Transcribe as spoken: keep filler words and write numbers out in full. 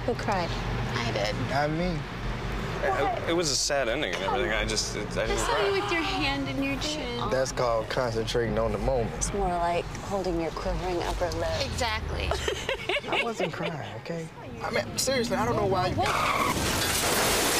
Who cried? I did. Not me. It, it was a sad ending and everything. I just, it, I didn't I saw cry. you with your hand in your chin. That's called concentrating on the moment. It's more like holding your quivering upper lip. Exactly. I wasn't crying, okay? I mean, seriously, I don't know why.